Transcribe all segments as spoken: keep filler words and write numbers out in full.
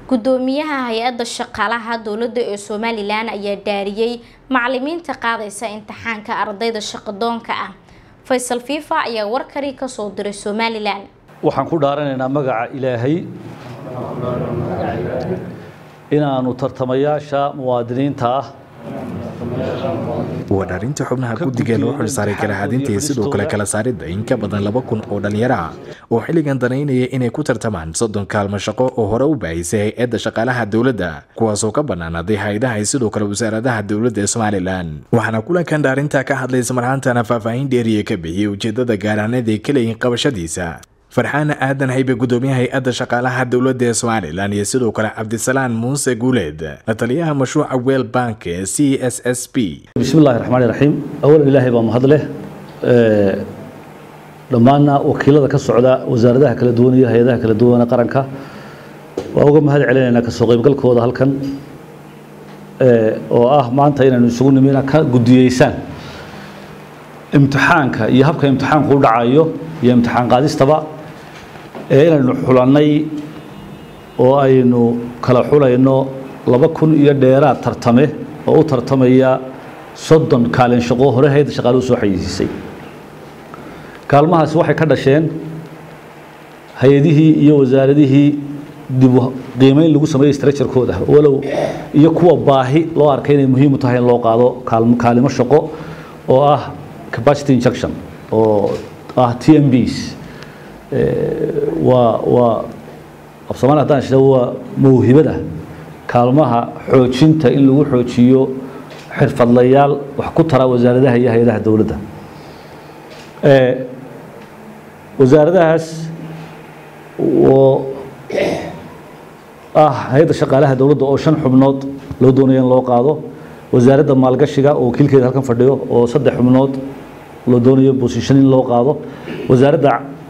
gudoomiyaha hay'adda shaqaalaha dawladda ee Somaliland ayaa daariyay macallimiinta qaadaysa imtixaanka ardayda shaqadoonka ah. Faisal Fifa ayaa warkari ka soo diray Somaliland. waxaan ku dhaaranaynaa magaca Ilaahay inaanu tartamayaasha muwaadiniinta ah wadaarinta xubnaha guddiga loo xilsaaray kala hadintii sidoo kale kala saaridda in ka badan laba kun oo dhalinyaro ah oo xilligan danaynaya inay ku tartamaan soddon kaalmo shaqo oo hore u baahisay hay'adda shaqaalaha dawladda kuwaas oo ka banaanaaday hay'adaha sidoo kale wasaaradaha dawladda ee Somaliland waxaana kulankan dhaarinta ka hadlaysa marhaantana faahfaahin dheeriye ka bixiyay ujeedada gaaraaneed ee kale in qabashadiisa فرحان آدن هيبة قدوميها هيئة شقالها الدولة دي سوماليلاند يسيدو كلا عبد السلام موسى جوليد نتليها مشروع ويل بانك سي اس اس بي. بسم الله الرحمن الرحيم. أولا إلهي بمهدله أه لما أنا وكيلة كالسعودة وزارتها كلا دونية هيئتها كلا دونية قرنكا وأوقع مهد علينا كالسوقي بقلك هذا هالكن أه وآه ما أنت هنا نسوون منا كقديسان امتحانك يهبك امتحان قول دعايو يا امتحان قادس تبع إلى الحلاني وأينو كلا حلا إنه لبكون يديرات ترتمه أو ترتمه يا صدّن كالين شقوه رهيد شغالو سوحيسي كالمها سوحي كذا شين هيديه يوزارده دبوا قيمين لقوا سمي استرتشر كوده ولو يكوا باهي لو أركين مهم متهين لو قالوا كالم كالم الشقو أو آه capacity injection أو آه تي إم بيس و و أبصمنا هذا الشيء هو موهبة كلمها حوشنت إن لو حوشيو حرف الليال وحكتها وزارة هي هي ده الدولة ده وزارة هس و آه هيدا شغالها دولة أوشن حبنات لو دونيين لو قاضو وزارة مالقشة وكل كده هالكم فرديو وصدق حبنات لو دونيين بوزيشن لو قاضو وزارة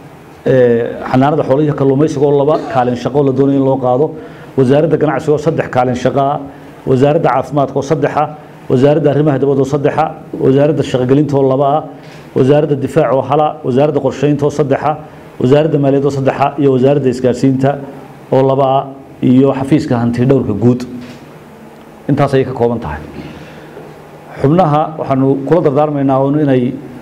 حنارة حولية كلمة يقول الله بقى كالين شقة ولا دونين لو قاضو وزارة جناح سوى صدح كالين شقة وزارة عافمات وصدحها وزارة الرمى هدبود وصدحها وزارة الشغالين تقول الله بقى وزارة الدفاع وحلا وزارة قرشين توصدحها وزارة المالية توصدحها يا وزارة إسكارسين تا والله بقى يو حفيز كهنتي دور كجود أنت صحيح كومن تاعي حبناها وحنو كل دردار من ناون إني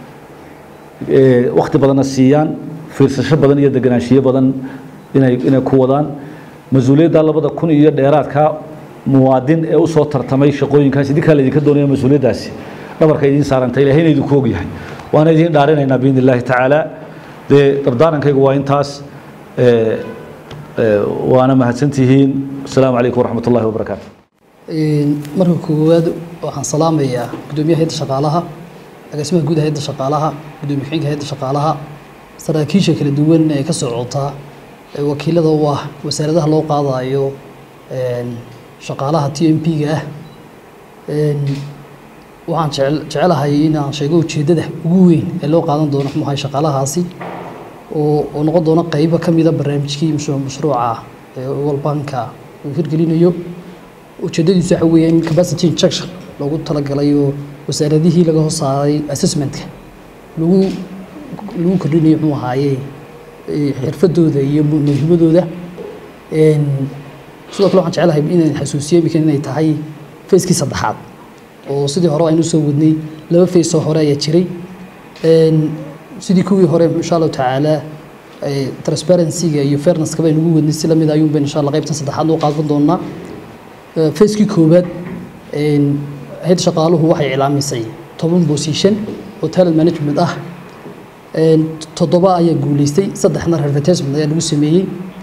إيه وقت بدنا السيان fiirsasho badan iyo deganaanshiyo badan inay inay ku wadaan mas'uuliyadda labada kun iyo dheeraadka muwaadin ee u soo tartamay shaqooyinkaas idin kale idinka doonaya mas'uuliyadaasi dhabarka idin saarantay ilaahay idin ku ogyahay waana idin dhaarinaynaa biin illaahi tacaala de dardaankaygu waa intaas ee waana mahadsantihiin assalaamu calaykum waraxmatullaahi wabarakaatuh een marka koowaad waxaan salaamayaa gudoomiyaha hay'adda shaqaalaha agaasimaha guud hay'adda shaqaalaha gudoomiyaha hay'adda shaqaalaha saraakiisha kala duwan ee ka socota wakiilada waa wasaaradaha loo qaadayo een shaqaalaha T M P ga ah een waxaan jecelahay in aan sheego ujeedada ugu weyn ee loo qaadan doono maxay shaqaalahaasi oo oo noqon doona qayb ka mid ah barnaamijkii mashruuca ee World Bank uu hirgelinayo ujeedadiisu waxa weeyaan capacity injection loogu talagalay wasaaradihii laga hoosaaray assessment-ka lagu lagu kordhinayo muxuu ahaayay xirfadooda iyo muhiimadooda een sidoo kale waxaan jecelahay inaan xasuusiyo imika inay tahay feeskii saddexaad oo sidii hore aynu soo wadnay laba fees oo hore ayaa jiray een sidii kuwii hore insha Allah tacaala transparency-ga iyo fairness-ka baynu ugu wadnay si lamid ayuun baan insha Allah qaybtan saddexaad oo qaadan doonaa feeskii koowaad een hay'adda shaqaaluhu waxay ilaamisay toban position oo talent management ah toddoba ayaa guuleystay saddexna advertisement ayaa lagu sameeyay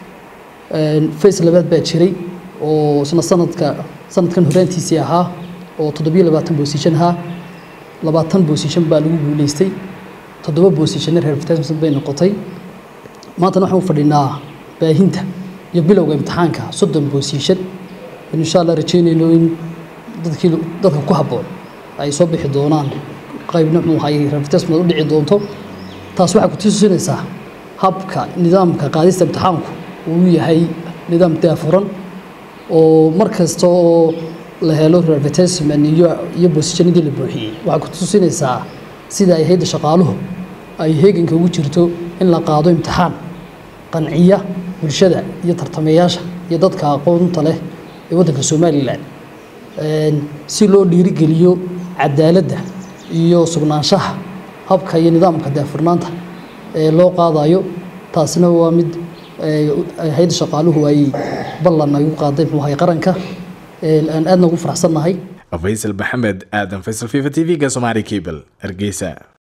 face labaad baa jiray oo isna sanadka sanadkan horaantiisii ahaa oo toddoba iyo labaatan position ahaa labaatan position baa lagu guuleystay toddoba position advertisement bay noqotay maanta waxaan u fadhinaa baahinta iyo bilowga imtixaanka soddon position insha Allah rajaynayno in dadkii dadka ku habboon ay soo bixi doonaan qaybna muxuu ahaayay advertisement u dhici doonto taas waxa ku tusinaysaa habka nidaamka qaadista imtixaanku uu yahay nidaam daafuran oo markasta oo la helo advertisement iyo iyo positionadii la buuxiyay waxa ku tusinaysaa sida ay hay'adda shaqaaluhu ay heeganka ugu jirto in la qaado imtixaan qanciya bulshada iyo tartamayaasha iyo dadka aqoonta leh ee waddanka Somaliland si loo dhiirigeliyo cadaaladda iyo sugnaanshaha habka iyo nidaamka daafurnaanta ee loo qaadayo taasina waa mid hay'adda shaqaaluhu ay ballan ay u qaaday muxuu qaranka aan aadna ugu faraxsanahay. Faisal Maxamed Aadan, Faisal Fifa T V-ga Somali Cable, Hargeysa.